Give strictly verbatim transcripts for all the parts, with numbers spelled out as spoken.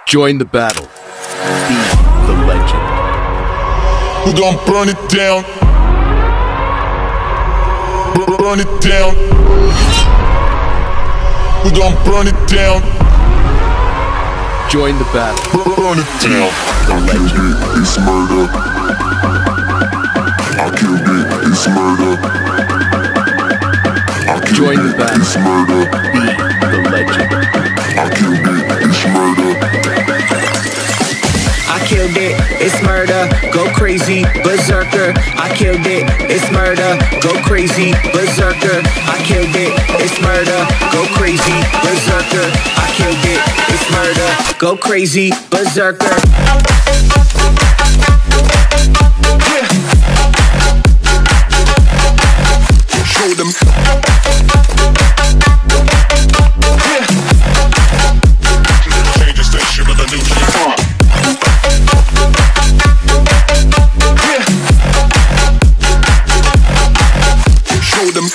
Join the battle. Be the legend. We're gonna burn it down. Burn it down. We're gonna burn it down. Join the battle. Burn it down. The I killed legend. it, it's murder. I killed it, it's murder. I killed Join the it, battle. it's murder. Be the legend. I killed it, it's murder. I killed it, it's murder, go crazy, berserker. I killed it, it's murder, go crazy, berserker. I killed it, it's murder, go crazy, berserker. I killed it, it's murder, go crazy, berserker. Show them. Change the station with a new shit. Show them.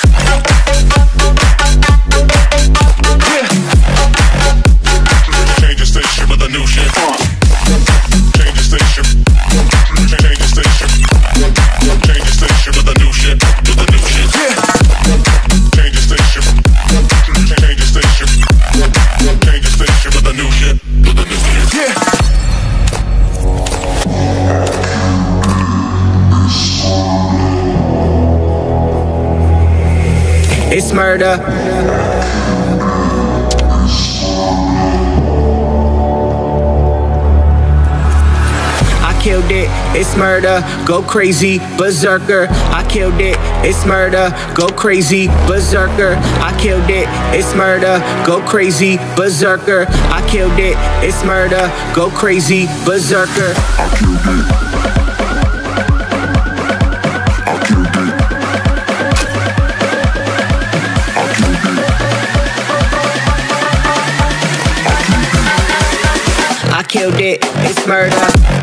Change the station with a new shit. Change the station. Change the station. Change the station with a new shit. With a new shit. Change the station. Change the station. Change the station with a new shit. With a new shit. Yeah. It's murder. I killed it, it's murder, go crazy, berserker. I killed it, it's murder, go crazy, berserker. I killed it, it's murder, go crazy, berserker. I killed it, it's murder, go crazy, berserker. I killed it. I killed it, it's murder.